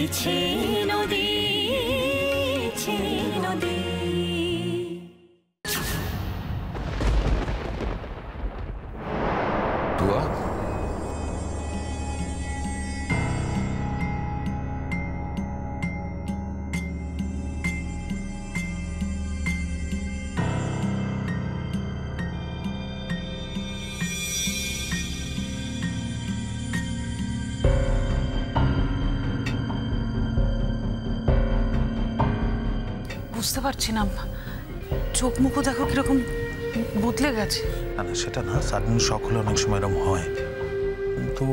ইচ্ছে নদী, ইচ্ছে নদী। টুয়া, বুঝতে পারছি না, চোখ মুখও দেখো কিরকম বদলে গেছে। না না, সেটা না, সাডেন শক হলে অনেক সময় এরকম হয়, কিন্তু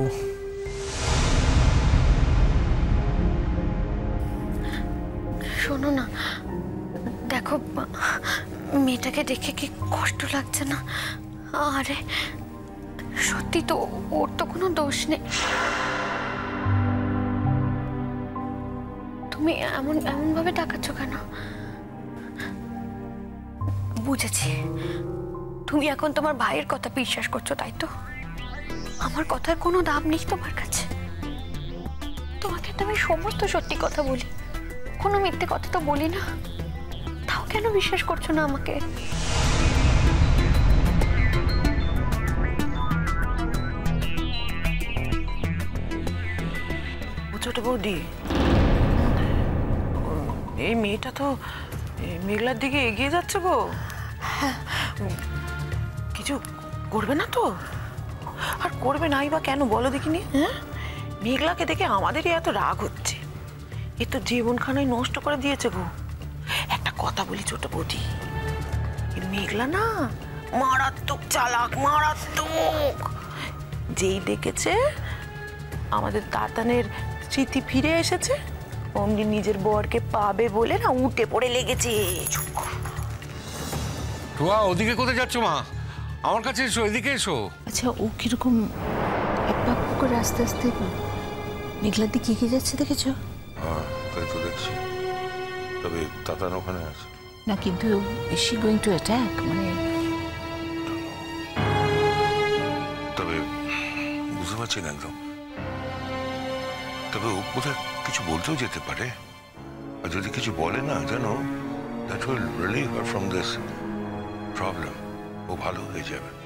শোনো না, দেখো মেয়েটাকে দেখে কি কষ্ট লাগছে না? আরে সত্যি তো, ওর তো কোনো দোষ নেই। তুমি এমন ভাবে তাকাচ্ছ কেন? বুঝেছি, তুমি এখন তোমার ভাইয়ের কথা বিশ্বাস করছো, তাই তো? আমার কথার কোনো দাম নেই তোমার কাছে। তোমাকে তো আমি সমস্ত সত্যি কথা বলি, কোনো মিথ্যে কথা তো বলি না, তাও কেন বিশ্বাস করছো না আমাকে? ছোট বৌদি, এই মেয়েটা তো মেঘলার দিকে এগিয়ে যাচ্ছে গো। কিছু করবে না তো? আর করবে নাই বা কেন বলো দেখিনি? হ্যাঁ, মেঘলাকে দেখে আমাদেরই এত রাগ হচ্ছে। এ তো জীবনখানাই নষ্ট করে দিয়েছে গো। একটা কথা বলি ছোট বৌদি, মেঘলা না মারাত্মক চালাক, মারাত্মক। যেই দেখেছে আমাদের দাতানের স্মৃতি ফিরে এসেছে, অমনি নিজের বরকে পাবে বলে না উঠে পড়ে লেগেছে। টুয়া, ওদিকে কোথায় যাচ্ছ মা? আমার কাছে এসো, এদিকে এসো। আচ্ছা, ও কিরকম এক পাক করে আস্তে আস্তে মেঘলার দিকে এগিয়ে যাচ্ছে, দেখেছো? হ্যাঁ, তাই তো দেখছি। তবে দাতান ওখানে আছে না, কিন্তু is she going to attack? মানে তবে বুঝতে পারছি না একদম। তবে ও বোধহয় কিছু বলতেও যেতে পারে, আর যদি কিছু বলে না জানো, that will relieve her from this problem. ও ভালো হয়ে যাবে।